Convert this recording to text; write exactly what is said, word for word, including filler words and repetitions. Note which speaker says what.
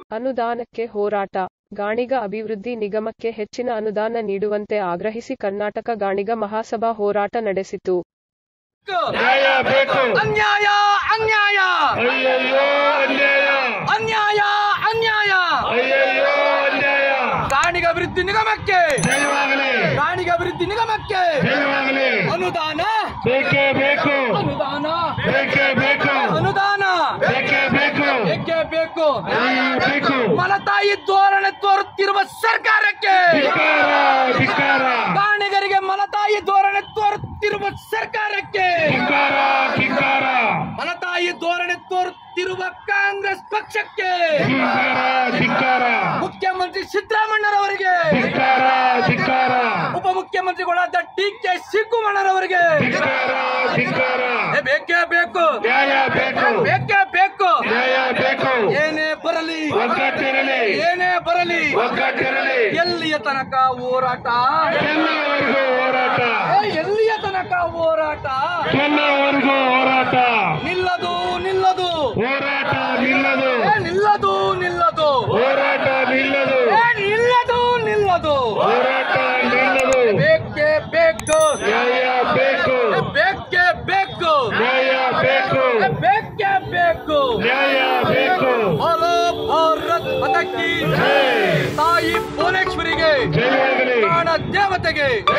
Speaker 1: ಅನುದಾನಕ್ಕೆ ಹೋರಾಟ. ಗಾಣಿಗ ಅಭಿವೃದ್ಧಿ ನಿಗಮಕ್ಕೆ ಹೆಚ್ಚಿನ ಅನುದಾನ ನೀಡುವಂತೆ ಆಗ್ರಹಿಸಿ ಕರ್ನಾಟಕ ಗಾಣಿಗ ಮಹಾಸಭಾ ಹೋರಾಟ ನಡೆಸಿತು.
Speaker 2: ನ್ಯಾಯ ಬೇಕು.
Speaker 3: ಅನ್ಯಾಯ ಅನ್ಯಾಯ
Speaker 2: ಅಯ್ಯಯ್ಯೋ ಅನ್ಯಾಯ.
Speaker 3: ಅನ್ಯಾಯ ಅನ್ಯಾಯ
Speaker 2: ಅಯ್ಯಯ್ಯೋ ಅನ್ಯಾಯ.
Speaker 3: ಗಾಣಿಗ ಅಭಿವೃದ್ಧಿ ನಿಗಮಕ್ಕೆ
Speaker 2: ಜಯವಾಗಲಿ.
Speaker 3: ಗಾಣಿಗ ಅಭಿವೃದ್ಧಿ ನಿಗಮಕ್ಕೆ
Speaker 2: ಜಯವಾಗಲಿ.
Speaker 3: ಅನುದಾನ
Speaker 2: ಬೇಕೇ ಬೇಕು.
Speaker 3: ಅನುದಾನ
Speaker 2: ಬೇಕೇ ಬೇಕು.
Speaker 3: ಅನುದಾನ
Speaker 2: ಬೇಕೇ ಬೇಕು.
Speaker 3: ಬೇಕೇ ಬೇಕು.
Speaker 2: ನ್ಯಾಯ ಬೇಕು.
Speaker 3: ಮಲತಾಯಿ ಧೋರಣೆ ತೋರುತ್ತಿರುವ ಸರ್ಕಾರಕ್ಕೆ
Speaker 2: ಧಿಕ್ಕಾರ ಧಿಕ್ಕಾರ.
Speaker 3: ಗಾಣಿಗರಿಗೆ ಮಲತಾಯಿ ಧೋರಣೆ ತೋರುತ್ತಿರುವ ಸರ್ಕಾರಕ್ಕೆ
Speaker 2: ಧಿಕ್ಕಾರ ಧಿಕ್ಕಾರ.
Speaker 3: ಮಲತಾಯಿ ಧೋರಣೆ ತೋರುತ್ತಿರುವ ಕಾಂಗ್ರೆಸ್ ಪಕ್ಷಕ್ಕೆ
Speaker 2: ಧಿಕ್ಕಾರ ಧಿಕ್ಕಾರ.
Speaker 3: ಮುಖ್ಯಮಂತ್ರಿ ಸಿದ್ದರಾಮಣ್ಣರವರಿಗೆ
Speaker 2: ಧಿಕ್ಕಾರ ಧಿಕ್ಕಾರ.
Speaker 3: ಉಪಮುಖ್ಯಮಂತ್ರಿಗಳಾದ ಡಿ ಕೆ ಶಿವಕುಮಾರರವರಿಗೆ
Speaker 2: ಧಿಕ್ಕಾರ ಧಿಕ್ಕಾರ.
Speaker 3: ಬೇಕೇ ಬೇಕು.
Speaker 2: ನ್ಯಾಯ ಬೇಕು.
Speaker 3: ಬೇಕೇ ಬೇಕು.
Speaker 2: ನ್ಯಾಯ ಬೇಕು.
Speaker 3: ಏನೇ ಬರಲಿ
Speaker 2: ಒಗ್ಗಟ್ಟಿರಲಿ.
Speaker 3: ಏನೇ ಬರಲಿ
Speaker 2: ಒಗ್ಗಟ್ಟಿರಲಿ.
Speaker 3: ಎಲ್ಲಿಯ ತನಕ ಹೋರಾಟ
Speaker 2: ಎಲ್ಲವರೆಗೂ ಹೋರಾಟ.
Speaker 3: ಎಲ್ಲಿಯ ತನಕ ಹೋರಾಟ
Speaker 2: ಎಲ್ಲವರೆಗೂ ಹೋರಾಟ.
Speaker 3: ನಿಲ್ಲದು ನಿಲ್ಲದು
Speaker 2: ಹೋರಾಟ ನಿಲ್ಲದು.
Speaker 3: ಏ, ನಿಲ್ಲದು ನಿಲ್ಲದು
Speaker 2: ಹೋರಾಟ ನಿಲ್ಲದು.
Speaker 3: ಏ, ನಿಲ್ಲದು ನಿಲ್ಲದು
Speaker 2: ಹೋರಾಟ ನಿಲ್ಲದು.
Speaker 3: ಬೇಕೇ ಬೇಕು.
Speaker 2: ನ್ಯಾಯ ಬೇಕು.
Speaker 3: ಏ, ಬೇಕೇ ಬೇಕು.
Speaker 2: ನ್ಯಾಯ ಬೇಕು.
Speaker 3: ಏ, ಬೇಕೇ ಬೇಕು.
Speaker 2: ನ್ಯಾಯ ಬೇಕು.
Speaker 3: ಬೋಲೋ ಭಾರತ್ ಮಾತಾ ಕಿ ಜೈ. ತಾಯಿ ಭುವನೇಶ್ವರಿಗೆ
Speaker 2: ಜಯವಾಗಲಿ.
Speaker 3: ಪ್ರಾಣ ದೇವತೆಗೆ